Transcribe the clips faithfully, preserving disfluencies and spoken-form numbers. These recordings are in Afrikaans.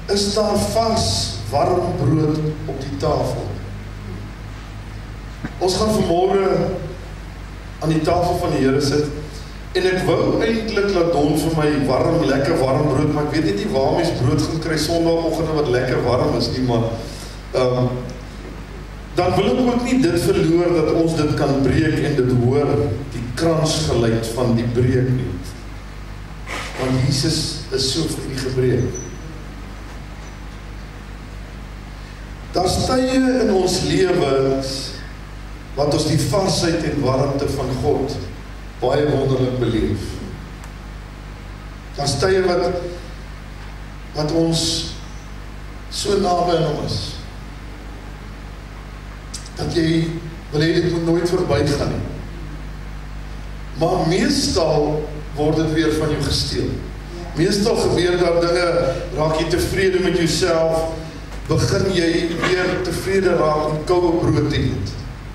is daar vars, warm brood op die tafel. Ons gaan vanmôre aan die tafel van die Here sit, en ek wou eintlik laat Don vir my warm, lekker warm brood, maar ek weet net nie waar mens brood gaan kry Sondagoggend wat lekker warm is nie, maar um, dan wil ek ook nie dit verloor dat ons dit kan breek en dit hoor, die kransgeluid van die breek nie. Want Jesus is so vir die gebreek. Daar's tye in ons lewens wat ons die varsheid en warmte van God baie wonderlik beleef. Daar's tye wat wat ons so naby aan hom is, dat jy wil hê dit moet nooit verby gaan nie. Maar meestal word dit weer van jou gesteel. Meestal gebeur daar dinge, raak jy tevrede met jouself, begin jy weer tevrede raak om koue brood te eet.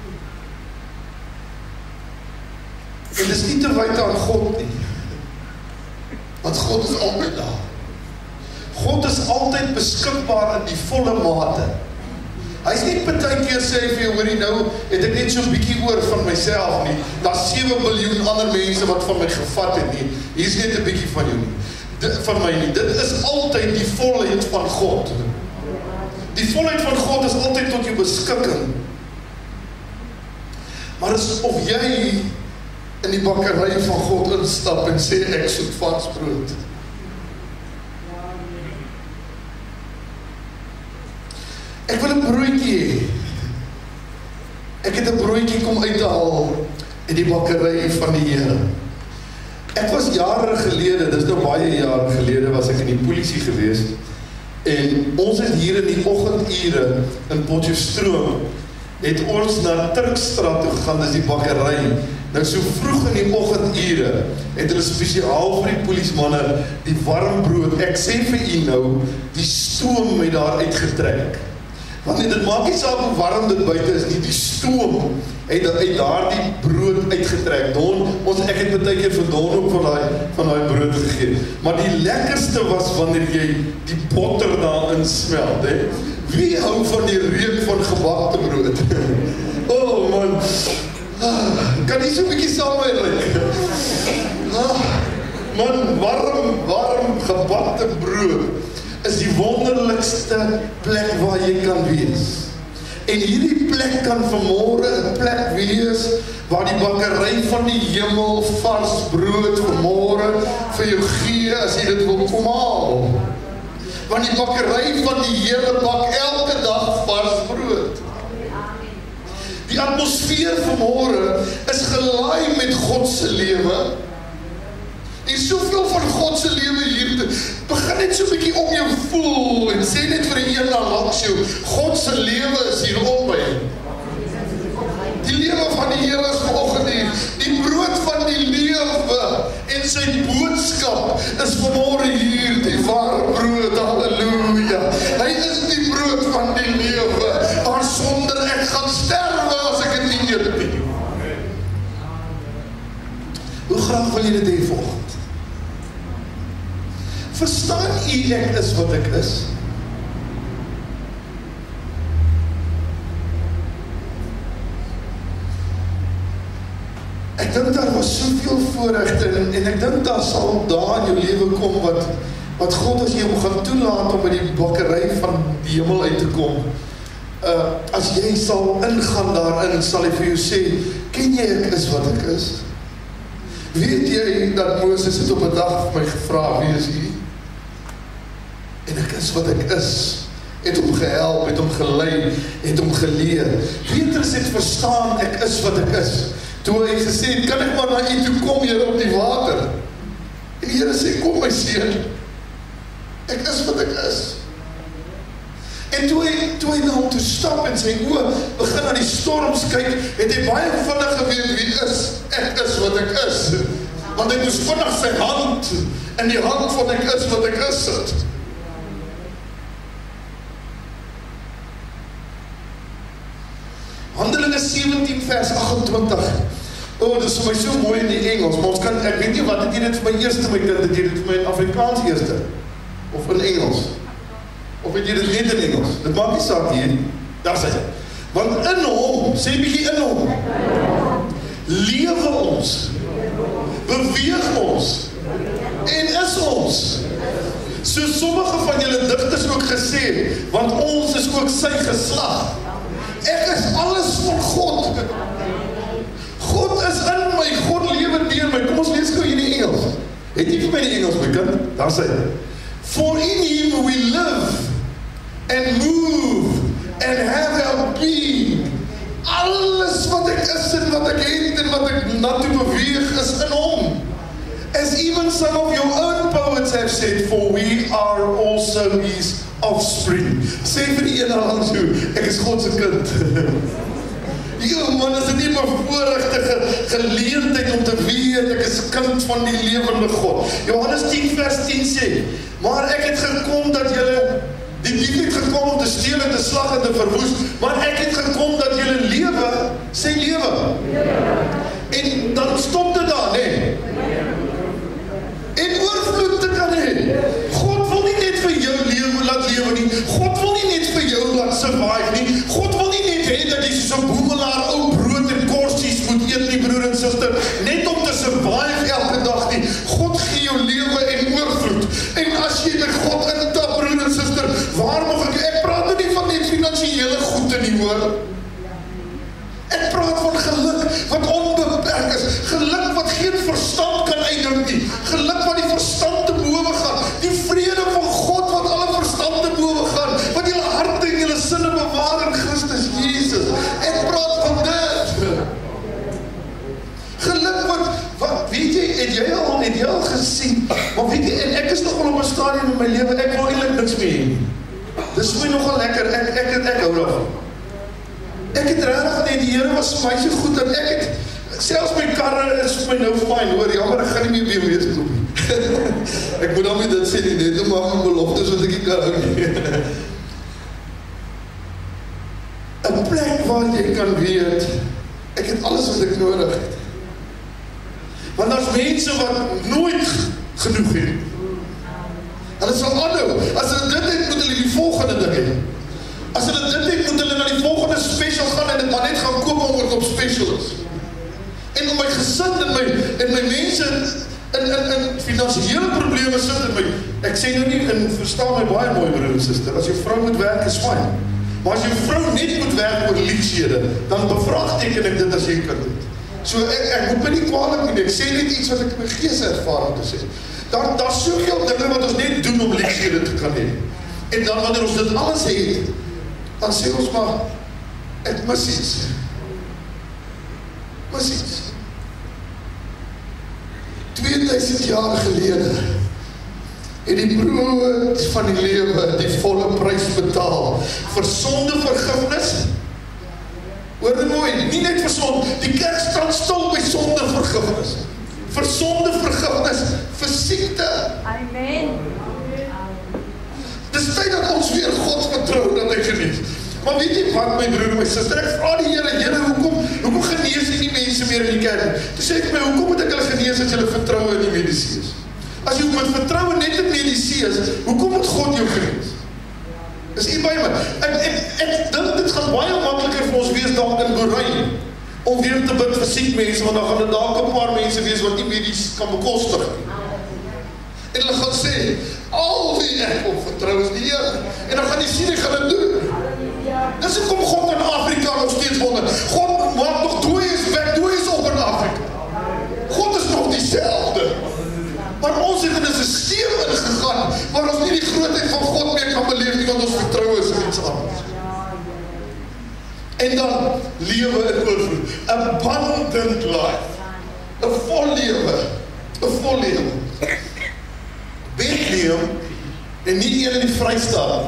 En dis nie te wyte aan God nie, want God is altyd daar. God is altyd beskikbaar in die volle mate. Hy is nie partykeer sê vir jou, hoorie nou, het ek net so 'n bietjie oor van myself nie, daar's sewe miljoen ander mense wat van my gevat het nie, hier is net 'n bietjie van jou nie, dit, van my nie, dit is altyd die volheid van God. Die volheid van God is altyd tot jou beskikking. Maar is of jy in die bakkerij van God instap en sê, ek soek vars brood. Ek wil 'n broodjie hê. Ek het 'n broodjie kom uithaal in die bakkerij van die Here. Ek was jare gelede, dis nou baie jare gelede, was ek in die polisie gewees, en ons het hier in die oggendure in Potchefstroom, het ons na Turkstraat toe gegaan, dis die bakkerij. Nou so vroeg in die oggendure, het hulle spesiaal vir die polismanne die warm brood, ek sê vir u nou, die stoom het daar uitgetrek. Want dit maak nie saak hoe warm dit buite is nie, die stoom het uit daar die brood uitgetrek. Don, ons, ek het baie keer vir Don ook van daai van daai brood gegee. Maar die lekkerste was wanneer jy die botter daarin smelt, hè? Wie hou van die reuk van gebakte brood? Oh man, ah, kan nie so 'n bietjie saam met my ah, man, warm, warm gebakte brood is die wonderlikste plek waar jy kan wees. En hierdie plek kan vanmôre 'n plek wees waar die bakkerij van die hemel vars brood vanmôre vir jou gee as jy dit wil kom haal. Want die bakkerij van die Here bak elke dag vars brood. Die atmosfeer vanmôre is gelaai met God se lewe. En soveel van God se lewe hier, begin net so 'n bietjie om jou voel, en sê net vir die een na langs jou, God se lewe is hier om by. Die lewe van die Here is vanoggend hier, die brood van die lewe, en sy boodskap is vanmôre hier, die ware brood, halleluja. Hy is die brood van die lewe, maar sonder ek gaan sterwe as ek dit nie eet nie. Hoe graag wil jy dit hê vanoggend? Verstaan u ek is wat ek is? Ek dink daar was soveel voorregte, en, en ek dink daar sal daar in jou lewe kom wat, wat God as jy hom gaan toelaat om by die bakkerij van die hemel uit te kom. Uh, as jy sal ingaan daarin, sal hy vir jou sê, ken jy ek is wat ek is? Weet jy dat Moses het op 'n dag vir my gevra, wie is hy? En ek is wat ek is. Het hom gehelp, het hom gelei, het hom geleer. Petrus het verstaan, ek is wat ek is. Toe hy gesê het, kan ek maar na u toe kom, Here, op die water? En die Here sê, kom my seun, ek is wat ek is. En toe hy, toe hy na hom toe stap en sy oë begin aan die storms kyk, het hy baie vinnig geweet wie is, ek is wat ek is. Want hy moes vinnig sy hand in die hand van ek is wat ek is sit. Handelinge sewentien vers agt-en-twintig. O, oh, dit is vir my so mooi in die Engels, maar ons kan, ek weet nie wat, het jy dit vir my eerste, my kind, het jy dit vir my in Afrikaans eerste? Of in Engels? Of het jy dit net in Engels? Dit maak nie saak hier. Daar sê hy. Want in hom, sê bietjie in hom, lewe ons, beweeg ons, en is ons. So sommige van julle digters ook gesê, want ons is ook sy geslag. Ek is alles van God. God is in my, God lewe deur my. Kom ons lees gou hier die Engels. Het jy vir my die Engels, my kind? Daar sê hy. For in him we live and move and have our being. Alles wat ek is en wat ek het en wat ek na toe beweeg is in hom. As even some of your own poets have said, for we are also his offspring. Sê vir die ene aan toe, ek is God se kind. Jo man, is dit nie my voorregte geleentheid om te weet, ek is kind van die lewende God. Johannes tien vers tien sê, maar ek het gekom dat julle, die dief het gekom om te steel en te slag en te verwoes, maar ek het gekom dat julle lewe, sê lewe. En dan stop dit daar, nee. En oorvloed te kan hê. God wil nie net vir jou lewe laat lewe nie. God wil nie net vir jou laat survive nie. God wil nie net hê dat jy so 'n boemelaar ou brood en korsies moet eet nie, broer en suster, net om te survive elke dag nie. God gee jou lewe en oorvloed. En as jy met God intap, broer en suster, waar mag ek, ek praat nou nie van net finansiële goede nie, hoor. Ek praat van geluk wat onbeperk is. Geluk wat geen verstand kan uitdink nie. Geluk wat die verstand te bowe gaan. Die vrede van God wat alle verstand te bowe gaan. Wat julle harte en julle sinne bewaar in Christus Jesus. Ek praat van dit. Geluk wat, wat weet jy, het jy al, het jy al gesien, maar weet jy, en ek is nog wel op 'n stadium in my lewe, ek wil eintlik niks meer hê. Dis vir my nogal lekker, ek, ek, ek, ek hou daarvan. Ek het regtig net, die Here was vir my so goed, dat ek het, selfs my karre is vir my nou fyn, hoor, jammer, ek gaan nie meer B M W's koop nie. Ek moet dan nie dit sê nie, net om maar my beloftes wat ek nie kan hou nie. 'n plek waar jy kan weet, ek het alles wat ek nodig het. Want daar's mense wat nooit genoeg het. Hulle sal aanhou, as hulle dit het, moet hulle die volgende ding hê. As hulle dit het, moet hulle na die volgende special gaan en dit maar net gaan koop omdat dit op special is. En om my gesin en my, en my mense in, in, in finansiële probleme sit in my, ek sê nou nie, en verstaan my baie mooi broer en suster, as jou vrou moet werk is fyn. Maar as jou vrou net moet werk oor liefshede, dan bevraagteken ek dit as jy kind het. So ek, ek moet my nie kwalijk nie, ek sê net iets wat ek my gees ervaar om te sê. Daar, daar is soveel dinge wat ons net doen om liefshede te kan hê. En dan wanneer ons dit alles het, dan sê ons maar, ek mis iets. Mis iets. tweeduisend jaar gelede, het die brood van die lewe die volle prys betaal, vir sonde vergifnis, hoor dit mooi, nie net vir sonde, die kerk staan stil by sonde vergifnis, vir sonde vergifnis, vir siekte. Amen. Dis tyd dat ons weer God vertrou, dat ek geniet. Maar weet jy wat, my broer en my suster, ek vra die Here, Here, hoekom, hoekom genees jy nie mense meer in die kerk? Toe sê ek my, hoekom moet ek hulle genees as julle vertroue in die medisy is? As jy met vertroue net in medisy is, hoekom moet God jou genees? Is nie by my. Ek, ek, ek dink dit gaan baie makliker vir ons wees daar in Boerei, om weer te bid vir siek mense, want dan gaan er dalk 'n paar mense wees wat nie medies kan bekostig. En hulle gaan sê, al wie ek op vertrou is die Here. En dan gaan die sien, ek gaan dit doen. Dis hoekom God in Afrika nog steeds wonder. God maak nog dooies weg, dooies op in Afrika. God is nog dieselfde. Maar ons het in 'n systeem ingegaan, waar ons nie die grootheid van God meer kan beleef nie, want ons vertrou is in iets anders. En dan lewe in oorvloed. Abundant life. 'n vol lewe. 'n vol lewe. Bethlehem, en nie een in die Vrystaat.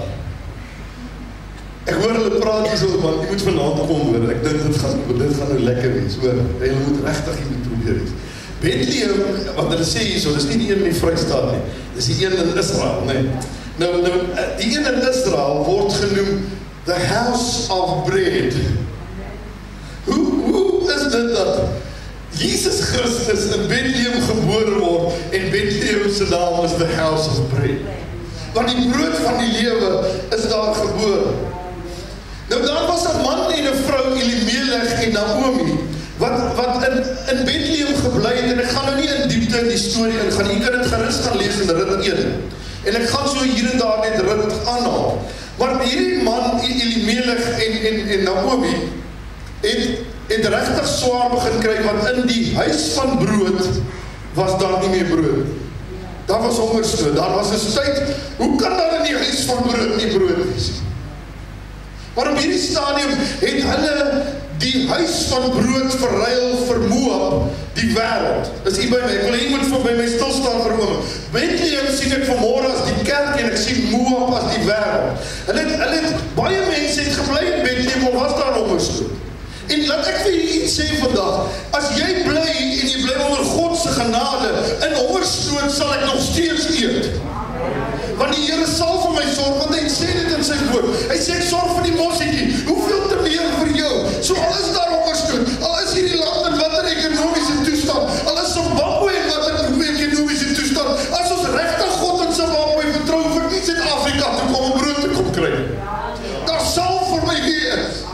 Ek hoor hulle praat hier so, man, jy moet vanaand kom hoor, ek dink dit gaan, dit gaan nou lekker wees, hoor, jy moet regtig hier moet probeer wees. Bethlehem, wat hulle sê hier so, dis nie die een in die Vrystaat nie, dis die een in Israel, nee. Nou, nou, die een in Israel word genoem the house of bread. Hoe, hoe is dit dat Jesus Christus in Bethlehem gebore word en Bethlehem se naam is the house of bread? want die brood van die lewe is daar gebore. Nou daar was 'n man en 'n vrou, Elimelech en Naomi, wat, wat in, in Bethlehem gebly het, en ek gaan nou nie in diepte in die storie ingaan, jy kan dit gerus gaan lees in Rit een, en ek gaan so hier en daar net Rit aanhaal, maar hierdie man, Elimelech en, en, en Naomi, het, het regtig swaar begin kry, want in die huis van brood, was daar nie meer brood. Daar was hongersnood, daar was 'n tyd, hoe kan daar in die huis van brood nie brood wees? Maar op hierdie stadium het hulle die huis van brood verruil vir Moab, die wêreld. Dis hier by my, ek wil hier moet vir by my stilstaan vir 'n oomblik. Bethlehem sien ek vanmôre as die kerk en ek sien Moab as die wêreld. Hulle het, hulle het, baie mense het gebly in Bethlehem, of was daar hongersnood? En laat ek vir julle iets sê vandag, as jy bly en jy bly onder God se genade, in hongersnood sal ek nog steeds eet. Want die Here sal vir my sorg, want hy sê dit in sy woord. Hy sê ek sorg vir die mossietjie, hoeveel te meer vir jou? So al is daar hongersnood, al is hierdie land in watter ekonomiese toestand, al is Zimbabwe in watter ekonomiese toestand, as ons regtig God in Zimbabwe vertrou, vir nie Suid-Afrika toe kom om brood te kom kry. Daar sal vir my wees.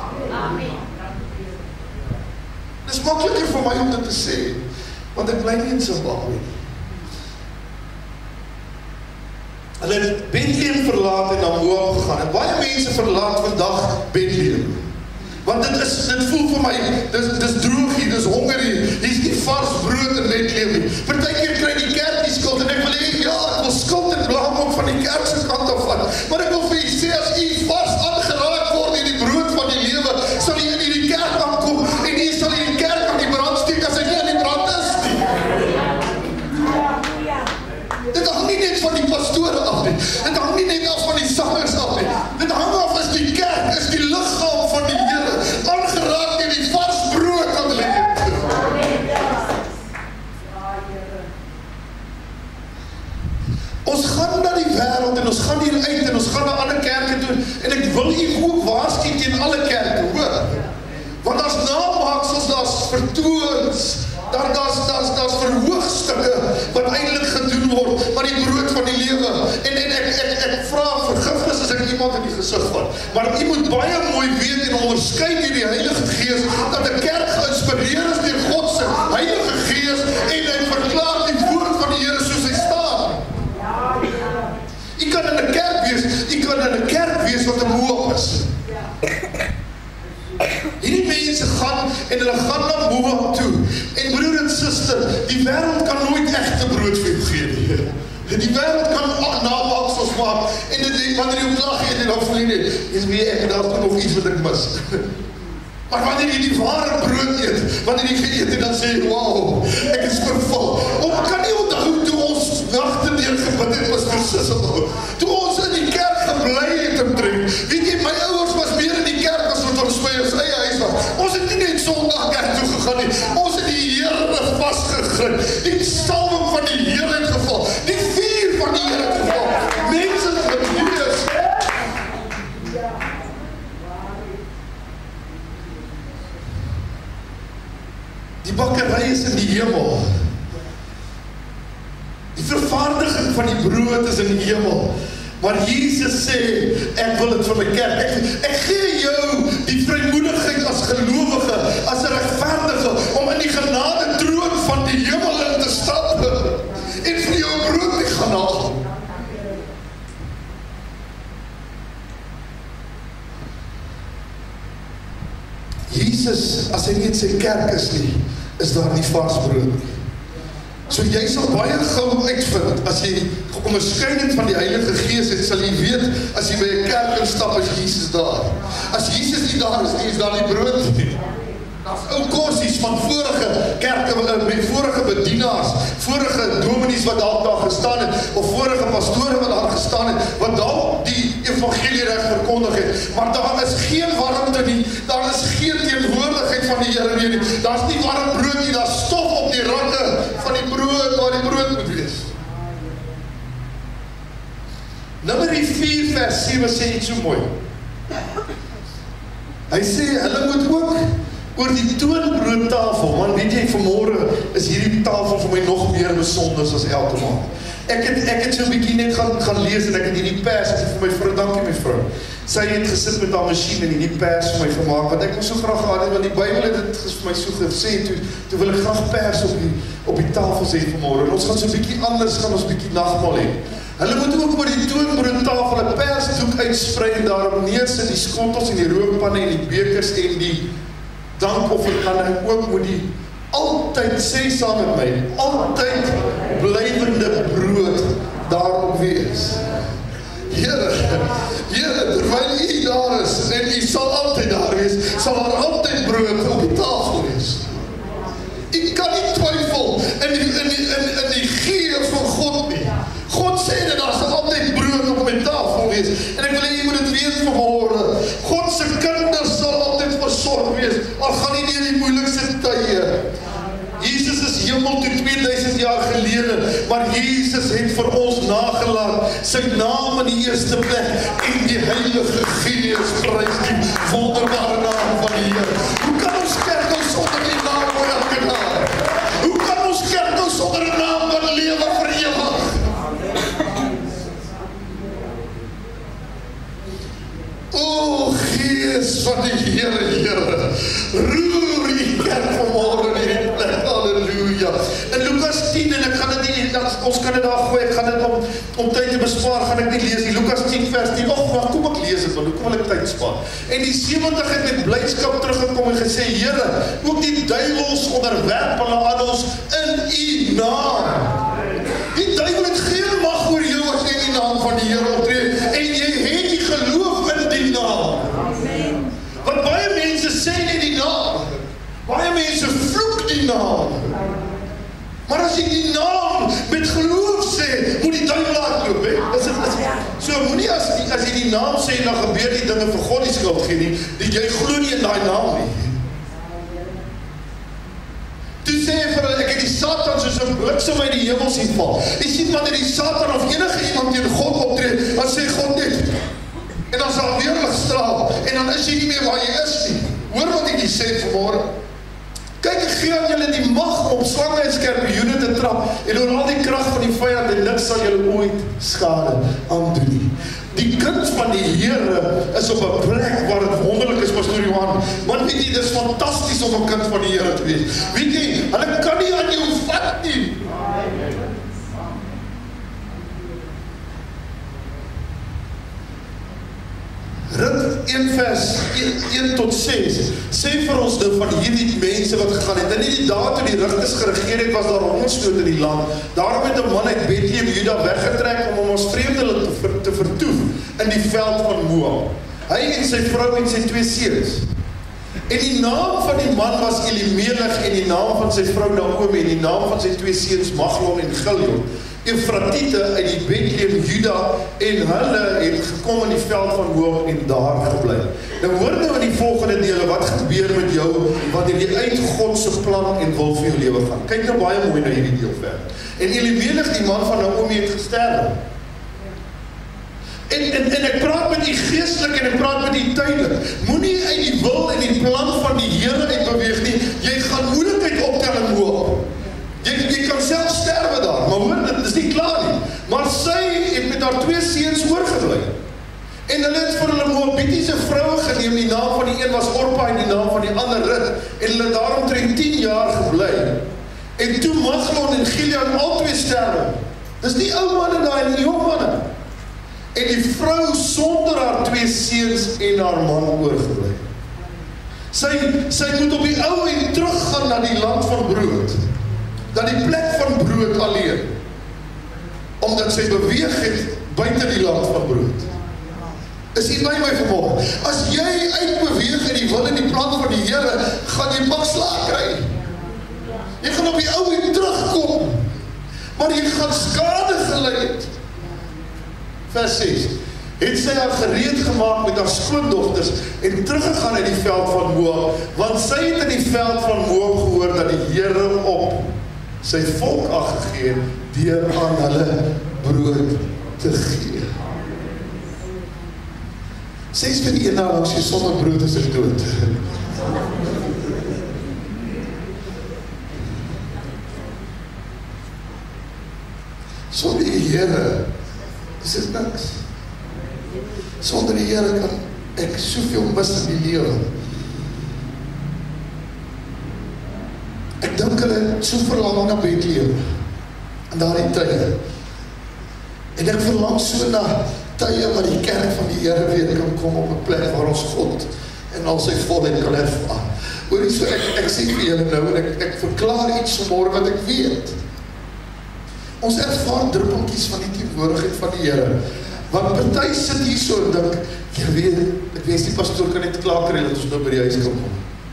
Dit is makliker vir my om dit te sê, want ek bly nie in Zimbabwe nie. Hulle het Bethlehem verlaat en na Moab gegaan. En baie mense verlaat vandag Bethlehem. Want dit is, dit voel vir my, dis, dis droog hier, dis honger hier, hier is nie vars brood in Bethlehem nie. Partykeer kry die kerk die skuld, en ek wil hê, ja, ek wil skuld en blaam ook van die kerk se kant af van. Maar ek wil vir jy sê, as jy vars aangeraak word in die brood van die lewe, sal jy in die kerk aankom, en jy sal in die kerk aan die brand steek, as hy nie aan die brand is nie. Dit hang nie net van die pastore af nie. Dit hang nie net af van die sangers af nie. Dit hang af is die kerk, is die liggaam van die Here, aangeraak deur die vars brood wat hulle eet. Ons gaan na die wêreld en ons gaan hier uit en ons gaan na ander kerke toe, en ek wil u ook waarsku teen alle kerke, hoor. Want daar's namaaksels, daar's vertoons, daar daar's daar's daar's verhoogstukke wat eintlik gedoen word, maar die brood van die lewe. En en ek ek ek vra vergifnis as ek iemand in die gesig vat. Maar u moet baie mooi weet en onderskei deur die Heilige Gees dat 'n kerk geïnspireer is deur God se Heilige Gees en hy verklaar die woord van die Here soos hy staan. U kan in 'n kerk wees, u kan in 'n kerk wees wat 'n Moab is. Hierdie mense gaan en hulle gaan na Moab toe. En broer en suster, die wêreld kan nooit egte brood vir jou gee nie. Die wêreld kan namaaksels maak en dit wanneer jy klag eet en dan voel jy net, is weer ek daar nog iets wat ek mis. Maar wanneer jy die ware brood eet, wanneer jy geëet en dan sê jy, wow, ek is vervul. Of kan nie onthou toe ons nagte deur gebid het was versissel. Toe ons in die kerk gebly het om drink. Weet jy, my ouers was meer in die kerk as wat ons by ons eie huis was. Ons het nie net Sondag kerk toe gegaan nie. Ons het die Here vasgegryp. Die salwing van die Here het geval. Die vuur van die Here het geval. Mense het gewees. Die bakkery is in die hemel. Die vervaardiging van die brood is in die hemel. Maar Jesus sê, ek wil dit vir my kerk. Ek, ek gee jou die vrymoedigheid as gelowige, as 'n regverdige, om in die genade troon van die hemel in te stap en vir jou brood te gaan haal. Jesus, as hy nie in sy kerk is nie, is daar nie vars brood nie. So jy sal baie gou uitvind, as jy onderskeiding van die Heilige Gees het, sal jy weet, as jy by 'n kerk instap, is Jesus daar. As Jesus nie daar is, nie is daar nie brood nie. Daar's ou korsies van vorige kerke, vorige bedienaars, vorige dominees wat dalk daar gestaan het, of vorige pastore wat daar gestaan het, wat dalk die evangelie reg verkondig het, maar daar is geen warmte nie, daar is geen teenwoordigheid van die Here meer nie, daar's nie warm brood nie, daar's stof op die rakke van die brood, waar die brood moet wees. Numeri vier vers sewe sê iets so mooi. Hy sê, hulle moet ook oor die toonbroodtafel, man, weet jy, vanmôre is hierdie tafel vir my nog meer besonder as elke maand. Ek het, ek het so 'n bietjie net gaan, gaan lees en ek het hierdie pers vir my vrou, dankie my vrou. Sy het gesit met haar masjien en hierdie pers vir my gemaak, want ek wil so graag gehad het, want die Bybel het dit vir my so gesê, toe, toe wil ek graag pers op die, op die tafel sê vanmôre. En ons gaan so 'n bietjie anders, gaan ons 'n bietjie nagmaal hê. Hulle moet ook oor die toonbroodtafel 'n persdoek uitsprei en daarop neersit die skottels en die rookpanne en die bekers en die dankofferkanne. Ook moet die altyd, sê saam met my, altyd blywende brood daarop wees. Here, Here, terwyl U daar is en U sal altyd daar wees, sal daar altyd brood op die tafel wees. U kan nie twyfel in die, in die, in, in die gee van God nie. God sê dat daar sal altyd brood op my tafel wees. En ek wil hê jy moet dit weet vanmôre. God se kinders sal altyd versorg wees, al gaan nie deur die moeilikste tye. Jesus is hemel toe twee duisend jaar gelede, maar Jesus het vir ons nagelaat, sy naam in die eerste plek, en die Heilige Gees, prys die wonderbare naam van die Here. Hoe kan ons kerk nou sonder die naam van elke naam? Hoe kan ons kerk nou sonder die naam van lewe vir ewig? O Gees van die Here, Here, roer die kerk vanmôre in hierdie plek, halleluja. In Lukas tien, en ek gaan dit nie, ons kan dit daar gooi, ek gaan dit om, om tyd te bespaar, gaan ek nie lees nie, Lukas tien vers tien, och, maar kom ek lees het, want hoe kom ek tyd spaar? En die sewentig het met blydskap teruggekom en gesê, Here, ook die duivels onderwerp hulle aan ons in U naam. Die duivel het geen mag oor jou as jy in die naam van die Here optree, en jy het die geloof in die naam. Amen. Want baie mense sê nie die naam, baie mense vloek die naam. Maar as jy die naam met geloof sê, moet die duivel hardloop, hè? Is dit, is dit, so moenie as, die, as jy die naam sê, dan gebeur die dinge vir God die skuld gee nie, die jy glo nie in daai naam nie. Toe sê hy vir hulle, ek het die Satan soos 'n bliksem uit die hemel sien val. Jy sien wanneer die Satan of enige iemand teen God optree, dan sê God net, en dan sal weer lig straal, en dan is jy nie meer waar jy is nie. Hoor wat ek hier sê vanmôre. Kyk, ek gee aan julle die mag om slange en skorpioene te trap, en oor al die krag van die vyand, en niks sal julle ooit skade aandoen nie. Die kind van die Here is op 'n plek waar dit wonderlik is, Pastor Johan. Want weet jy, dit is fantasties om 'n kind van die Here te wees. Weet jy, hulle kan nie aan jou vat nie. Rut een vers een tot ses sê vir ons nou van hierdie mense wat gegaan het. In die dae toe die rigters geregeer het, was daar hongersnood in die land. Daarom het 'n man uit Bethlehem, Juda weggetrek om hom as vreemdeling te, ver, te vertoef in die veld van Moab. Hy en sy vrou en sy twee seuns. En die naam van die man was Elimelech en die naam van sy vrou Naomi en die naam van sy twee seuns Maglon en Gilion. Efratiete uit die Bethlehem, Juda, en hulle het gekom in die veld van Moab en daar gebly. Nou hoor nou in die volgende dele wat gebeur met jou wanneer jy uit God se plan en wil vir jou lewe gaan. Kyk nou baie mooi na hierdie deel verder. En Elimelech, die man van Naomi, het gesterf. En, en, en ek praat met u geestelik en ek praat met u tydelik. Moenie uit die wil en die plan van die Here uit beweeg nie. Jy gaan moeilikheid optel in Moab. Jy, jy kan self sterwe daar, maar hoor, dit is nie klaar nie. Maar sy het met haar twee seuns oorgebly. En hulle het vir hulle Moabitiese vroue geneem, die naam van die een was Orpa en die naam van die ander Rut. En hulle daaromtrent tien jaar gebly. En toe Maglon en Gilion albei sterwe. Dis nie ou manne daai en die jong manne. En die vrou sonder haar twee seuns en haar man oorgebly. Sy, sy moet op die ou en teruggaan na die land van brood. Na die plek van brood alleen. Omdat sy beweeg het buite die land van brood. Is jy by my vanmôre? As jy uitbeweeg in die wil en die plan van die Here, gaan jy makslaag kry. Jy gaan op die ou en terugkom. Maar jy gaan skade gely het. Vers ses. Het sy haar gereed gemaak met haar skoondogters en teruggegaan uit die veld van Moab, want sy het in die veld van Moab gehoor dat die Here op sy volk aangegee deur aan hulle brood te gee. Sês vir die een nou langs jy sonder brood is er dood. Sonder die die Here, is dit niks. Sonder die Here kan ek soveel mis in die lewe. Ek dink hulle het so verlang na Bethlehem, in daardie tye. En ek verlang so na tye waar die kerk van die Here weer kan kom op 'n plek waar ons God en al sy volheid kan ervaar. Hoorie, so ek, ek sê vir julle nou, en ek, ek verklaar iets vanmorgen wat ek weet. Ons ervaar druppeltjies van die teenwoordigheid van die Here. Want party sit hier so en dink, jy weet, ek weet die pastoor kan net klaar kry dat ons nou by die huis kan kom.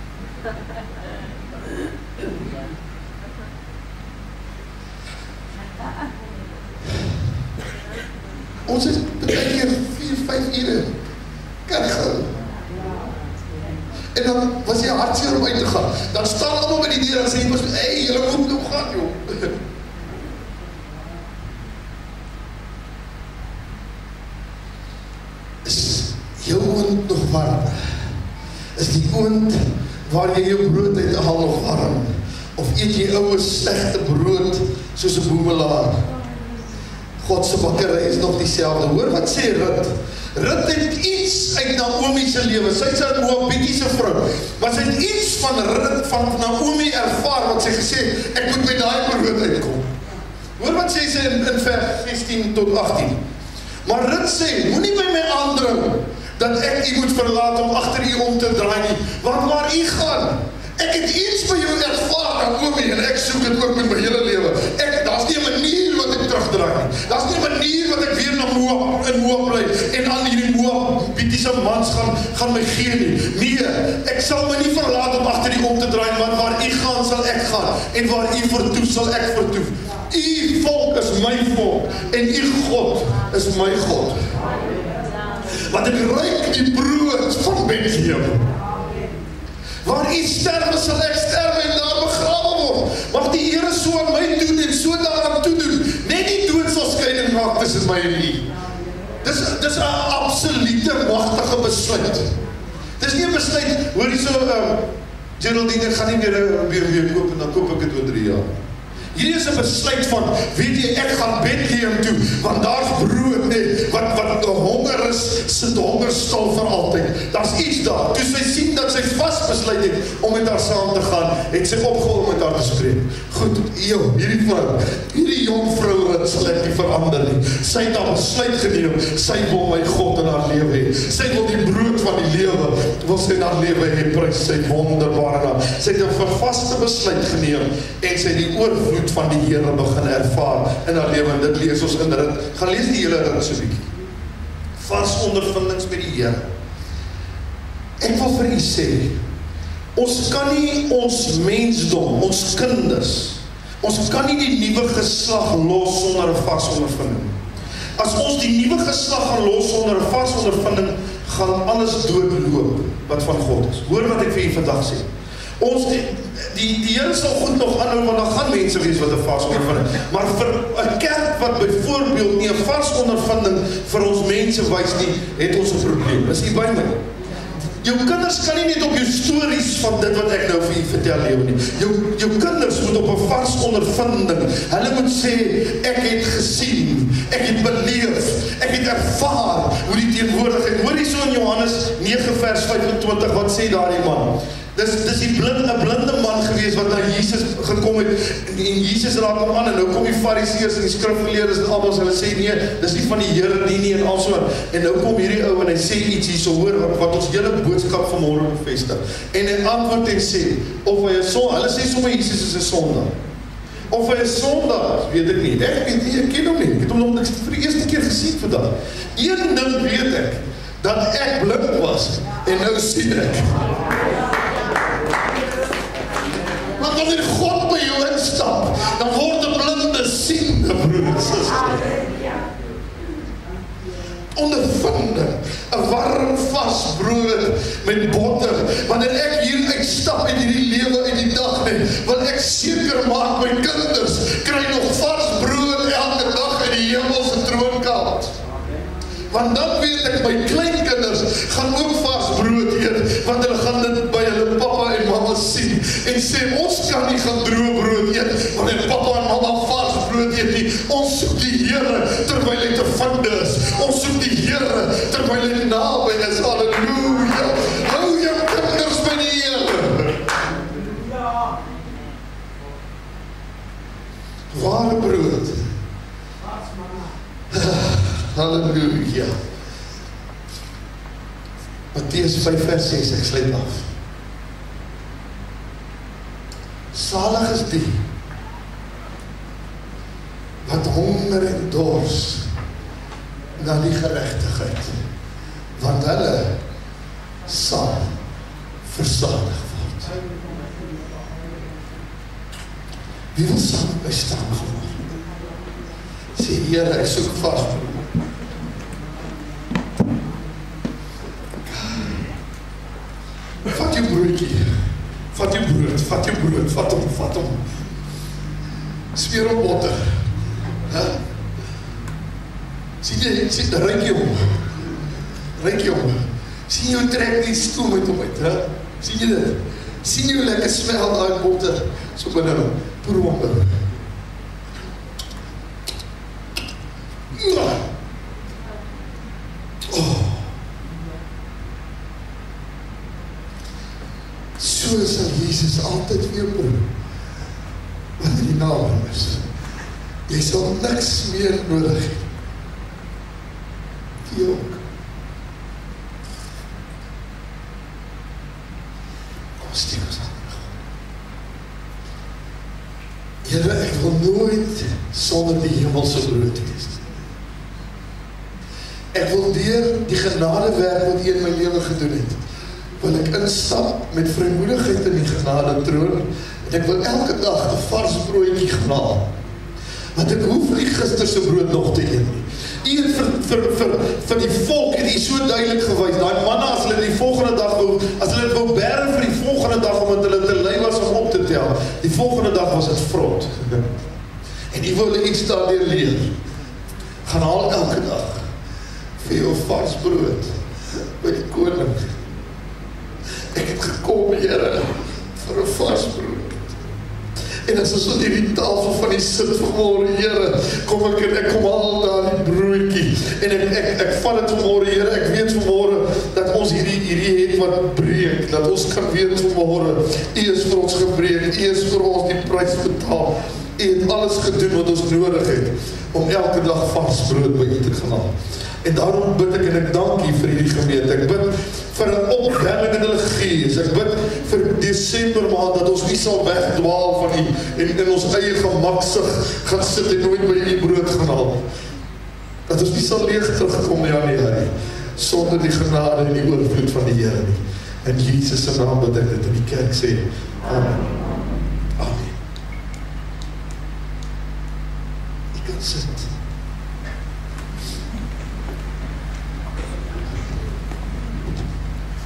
Ons is baie keer vier, vyf ure kerk gehou. En dan was jy hartseer om uit te gaan. Dan staan allemaal by die deur en sê, hey, julle moet nou gaan, joh. Is jou oond nog warm? Is die oond waar jy jou brood uit haal nog warm? Of eet jy ouwe slegte brood soos 'n boemelaar? Godse bakkerij is nog dieselfde. Hoor wat sê Rut? Rut het iets uit Naomi se lewe. Sy is 'n Moabitiese vrou. Maar sy het iets van Rut, van Naomi ervaar, wat sy gesê, ek moet by daai brood uitkom. Hoor wat sê sy in, in vers sestien tot agttien. Maar Rut sê, moenie by my aandring, dat ek u moet verlaat om agter u om te draai nie, want waar u gaan, ek het iets by jou ervaar, Naomi, en ek soek het ook met my hele lewe. Ek, daar is nie 'n manier wat ek terugdraai nie. Daar is nie 'n manier wat ek weer na Moab, in Moab bly, en aan hierdie Moabitiese mans gaan, gaan my gee nie. Nee, ek sal my nie verlaat om agter u om te draai, want waar u gaan, sal ek gaan, en waar u vertoef, sal ek vertoef. U volk is my volk, en u God is my God. Want ek ruik die brood van Bethlehem. Waar u sterwe, sal ek sterwe en daar begrawe word. Mag die Here so aan my doen en so daaraan toedoen. Net die dood sal skeiding maak tussen my en u. Dis dis 'n absolute magtige besluit. Dis nie 'n besluit, hoor jy so, um, Geraldine, ek gaan nie meer 'n B M W koop en dan koop ek dit oor drie jaar. Hierdie is 'n besluit van, weet jy, ek gaan Bethlehem toe, want daar's brood, nee, wat, wat honger is, sit honger stil vir altyd. Daar's iets daar. Toe sy sien dat sy vast besluit het om met haar saam te gaan, het sy opgehou om met haar te spreek. Goed, joh, hierdie vrou, hierdie jong vrou sal ek nie verander nie. Sy het al besluit geneem, sy wil my God in haar lewe hê. Sy wil die brood van die lewe, wil sy in haar lewe hê, prys sy wonderbare naam. Sy het 'n vervaste besluit geneem, en sy het die oorvloed van die Here begin ervaar in haar lewe, en dit lees ons in Rut. Gaan lees die hele Rut so bietjie. Vars ondervindings met die Here. Ek wil vir u sê, ons kan nie ons mensdom, ons kinders, ons kan nie die nuwe geslag los sonder 'n vars ondervinding. As ons die nuwe geslag gaan los sonder 'n vars ondervinding, gaan alles doodloop wat van God is. Hoor wat ek vir u vandag sê. Ons, die, die, die Here sal goed nog aanhou, want daar gaan mense wees wat 'n vars ondervinding. Maar vir 'n kerk wat byvoorbeeld nie 'n vars ondervinding vir ons mense wys nie, het ons 'n probleem. Is u by my? Jou kinders kan nie net op jou stories van dit wat ek nou vir u vertel lewe nie. Jou, jou kinders moet op 'n vars ondervinding, hulle moet sê, ek het gesien, ek het beleef, ek het ervaar hoe die teenwoordigheid. Hoor hier so in Johannes nege vers vyfentwintig, wat sê daardie man? Dis, dis die blind, 'n blinde man gewees wat na Jesus gekom het, en, en Jesus raak hom aan, en nou kom die fariseërs en die skrifgeleerdes en almal, hulle sê nee, dis nie van die Here nie, nie, en also, en nou kom hierdie ou en hy sê iets hier, so hoor, wat, wat ons hele boodskap vanmôre bevestig, en hy antwoord en sê, of hy is sondaar, hulle sê sommer Jesus is 'n sondaar, of hy is sondaar, weet ek nie, ek weet nie, ek ken hom nie, ek het hom nog vir die eerste keer gesien vandag. Een ding weet ek, dat ek blind was, en nou sien ek. Want wanneer God by jou instap, dan word 'n blinde siende, broer en suster. Ondervinding, 'n warm vas brood met botter. Wanneer ek hier uitstap in hierdie lewe uit die dag net, wil ek seker maak my kinders kry nog vars brood elke dag in die hemelse troonkant. Want dan weet ek, my kleinkinders gaan ook vars brood eet, want hulle gaan dit by hulle papa en mama sien, en sê, ons kan nie gaan droë brood eet, wanneer papa en mama vars brood eet nie, ons soek die Here, terwyl hy te vind is. Ons soek die Here terwyl hy naby is. Halleluja. Hou jou kinders by die Here. Ware brood. Halleluja. Matteus vyf vers ses, ek sluit af. Salig is die wat honger en dors na die geregtigheid, want hulle sal versadig word. Wie wil saam met my staan vanmôre? Sê Here, ek soek vas. Vat jou broodjie, vat jou brood, vat jou brood, vat hom, vat hom. Smeer hom botter. Huh? Sien jy, sien, ruik jy hom? Ruik jy hom? Sien jy hoe trek die stoom uit hom uit? Huh? Sien jy dit? Sien jy hoe lekker smel daai botter? So binne hom, poer hom binne. Oh. So sal Jesus altyd weer proe, wanneer die naam is. Jy sal niks meer nodig hê. Jy ook. Kom steek ons aan. Here, ek wil nooit sonder die hemelse brood wees. Ek wil deur die genadewerk wat U in my lewe gedoen het, wil ek instap met vrymoedigheid in die genade troon, en ek wil elke dag 'n vars broodjie genaal. Want ek hoef nie gisterse brood nog te eet nie. U het vir, vir, vir, vir die volk het U so duidelik gewys, daai manna as hulle die volgende dag wou, as hulle dit wou bære vir die volgende dag, omdat hulle te lui was om op te tel, die volgende dag was het vrot. En U wil iets daardeur leer. Gaan haal elke dag vir jou vars brood by die koning. Ek het gekom, Here, vir 'n vars brood. En as ons op die tafel van die sit vanmôre, Here, kom ek en ek kom haal daar die broodjie. En ek, ek, ek vat het vanmôre, Here, ek weet vanmôre, dat ons hierdie, hierdie het wat breek, dat ons kan weet vanmôre, U is vir ons gebreek, U is vir ons die prys betaal. U het alles gedoen wat ons nodig het, om elke dag vars brood by U te gaan haal. En daarom bid ek en ek dank U vir hierdie gemeente. Ek bid vir 'n opwelling in hulle gees. Ek bid vir Desember maand dat ons nie sal wegdwaal van U en in ons eie gemaksig gaan sit en nooit by U brood gaan haal. Dat ons nie sal leeg terugkom Januarie sonder die genade en die oorvloed van die Here nie. In Jesus se naam bid ek dit in die kerk sê. Amen. Amen. Ek kan sit.